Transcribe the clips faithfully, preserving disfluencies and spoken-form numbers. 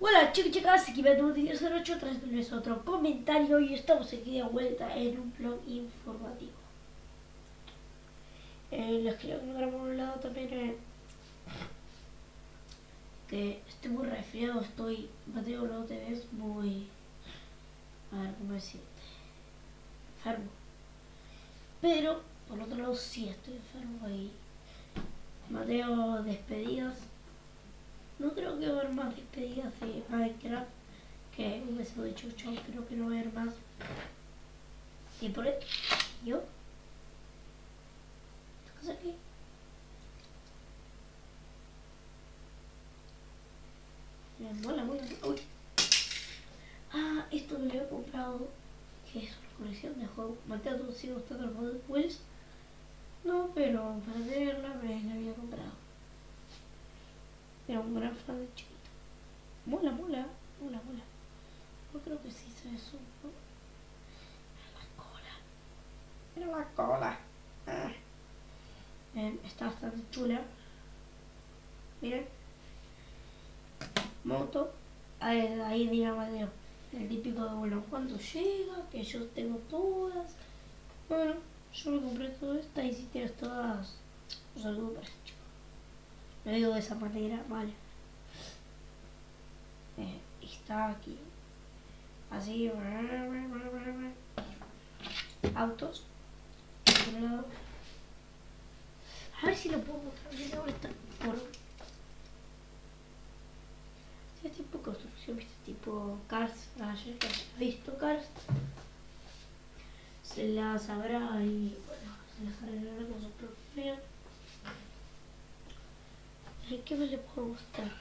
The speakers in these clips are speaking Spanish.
Hola chicos y chicas, aquí me tengo cero ocho tras otro comentario y estamos aquí de vuelta en un blog informativo. Eh, les quería contar por un lado también eh, que estoy muy resfriado, estoy, Mateo, no te ves muy, a ver cómo decirte, enfermo. Pero por otro lado sí estoy enfermo y Mateo, despedidas. No creo que va a haber más despedidas de Minecraft, que un beso de chucho, creo que no va a haber más. Y por eso, yo, ¿qué cosa aquí? Me mola, mola, uy. Ah, esto me lo había comprado, que es una colección de juegos. Mateo, ¿tú sigue gustando el juego de Wills? No, pero para tenerla me la había comprado. Era un gran fan de chiquito. Mola, mola, mola, mola. Yo creo que sí se ve su, ¿no? Mira la cola. Mira la cola. Ah. Eh, está bastante chula. Miren. Moto. Ahí, ahí diga Mateo. El típico de bueno, ¿cuánto llega? Que yo tengo todas. Bueno, yo me compré todo esto y si tienes todas, un saludo para ese chico. Lo digo de esa manera, vale. Eh, está aquí. Así. Autos. Por un lado. A ver si lo puedo mostrar bien ahora está por. Es tipo construcción, viste, tipo Cars, ayer que has visto Cars. Se las sabrá y bueno, se las arreglará con su propio. ¿Qué me le puedo mostrar?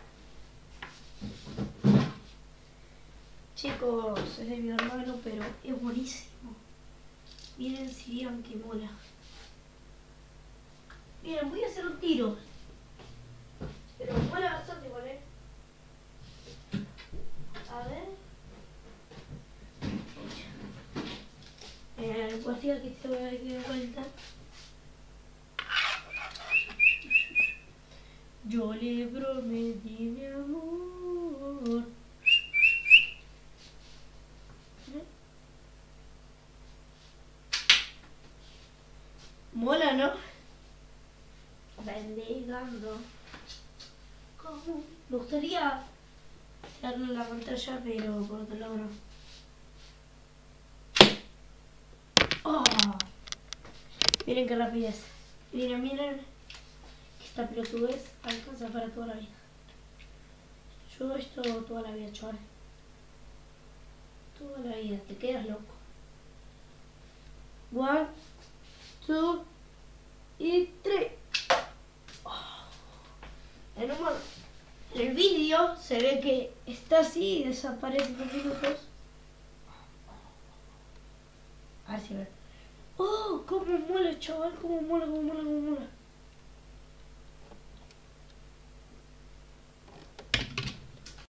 Chicos, es de mi hermano, pero es buenísimo. Miren si vieron que mola. Miren, voy a hacer un tiro. Pero mola bastante, ¿vale? A ver. Eh, el cuartito que se ve aquí de vuelta. Yo le prometí mi amor. ¿Eh? Mola, ¿no? Bendigando. ¿Cómo? Me gustaría darle la pantalla, pero por otro lado no. ¡Oh! Miren qué rapidez. Miren, miren. Que esta pelotudez alcanza para toda la vida. Yo esto toda la vida, chaval. Toda la vida. Te quedas loco. One, two y tres. Oh. En, un, en el vídeo se ve que está así y desaparece en dos minutos. A ver si ven. ¡Oh! ¡Cómo mola, chaval! ¡Cómo mola, cómo mola, cómo mola!